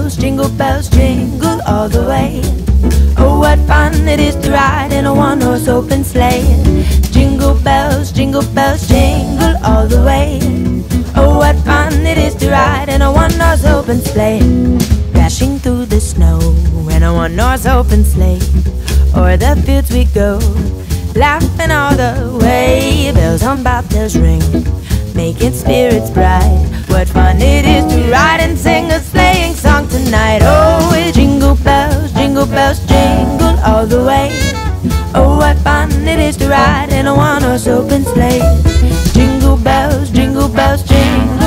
bells, jingle all the way. Oh, what fun it is to ride in a one-horse open sleigh. Jingle bells, jingle all the way. Oh, what fun it is to ride in a one-horse open sleigh. Dashing through the snow in a one-horse open sleigh. O'er the fields we go, laughing all the way. Bells on bobtails ring, making spirits bright. What fun it is to ride and sing a sleighing song tonight. Oh, jingle bells, jingle all the way. Oh, what fun it is to ride in a one-horse open sleigh. Jingle bells, jingle